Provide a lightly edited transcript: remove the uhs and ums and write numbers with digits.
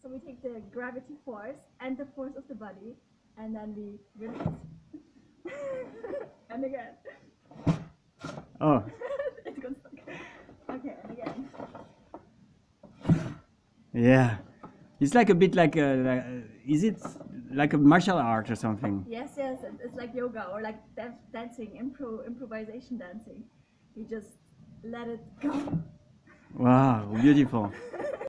So we take the gravity force and the force of the body, and then we release. And again. Oh. It goes stuck. Okay, and again. Yeah. It's like a bit like is it like a martial art or something? Yes, yes, it's like yoga or like dancing, improvisation dancing. You just let it go. Wow, beautiful.